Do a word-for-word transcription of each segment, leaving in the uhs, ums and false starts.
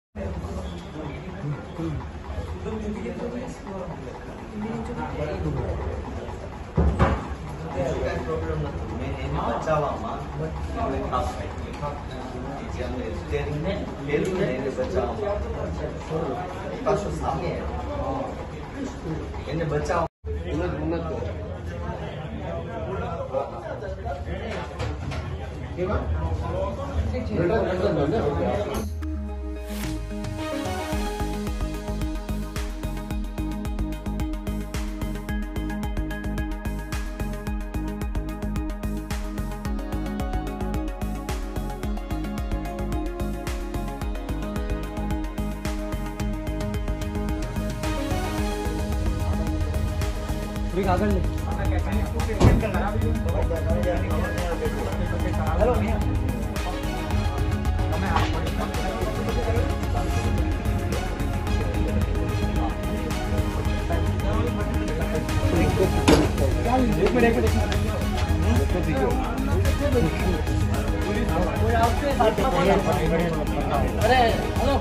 बचाव कागज ले हेलो एक मिनट एक मिनट अरे हेलो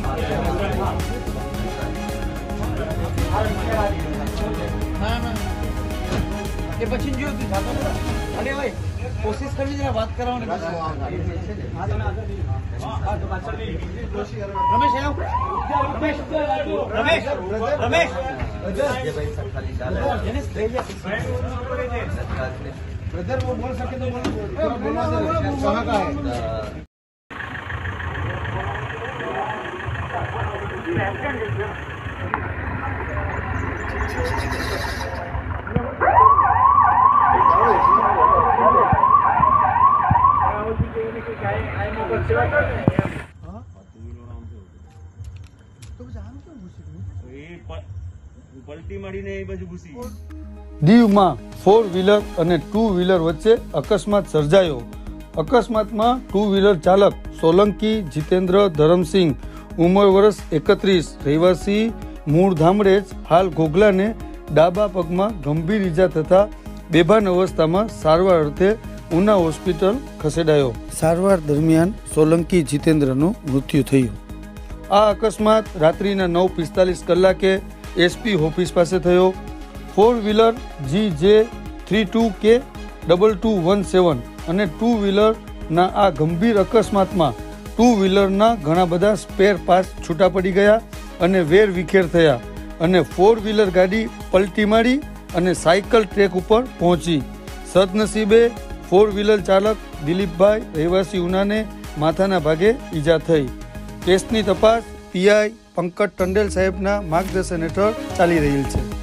हाँ ना ये बच्ची जो तू जाता है अरे भाई कोशिश कर लीजिए बात कराओ ना रमेश है रमेश रमेश रमेश ये भाई सब खाली डाल ब्रदर वो बोल सके तो बोलना कहाँ का है દીવમાં ફોર વ્હીલર અને ટુ વ્હીલર વચ્ચે અકસ્માત સર્જાયો। અકસ્માતમાં ટુ વ્હીલર ચાલક સોલંકી જીતેન્દ્ર ધરમસિંહ ઉંમર વર્ષ એકત્રીસ રહેવાસી મૂળ ધામરેજ હાલ ઘોઘલાને ડાબા પગમાં ગંભીર ઈજા થતા બેભાન અવસ્થામાં સારવાર અર્થે ઉના હોસ્પિટલ ખસેડાયો। સારવાર દરમિયાન સોલંકી જીતેન્દ્રનું મૃત્યુ થયું। આ અકસ્માત રાત્રિના નવ પિસ્તાલીસ કલાકે એસપી ઓફિસ પાસે થયો। Four wheeler G J three two K double two one seven અને ટુ વ્હીલરના આ ગંભીર અકસ્માતમાં ટુ વ્હીલરના ઘણા બધા સ્પેર પાર્ટ્સ છૂટા પડી ગયા અને વેર વિખેર થયા અને ફોર વ્હીલર ગાડી પલટી મારી અને સાયકલ ટ્રેક ઉપર પહોંચી। સદનસીબે ફોર વ્હીલર ચાલક દિલીપભાઈ રહેવાસી ઉનાને માથાના ભાગે ઈજા થઈ। કેસની તપાસ પીઆઈ પંકજ ટંડેલ સાહેબના માર્ગદર્શન હેઠળ ચાલી રહેલ છે।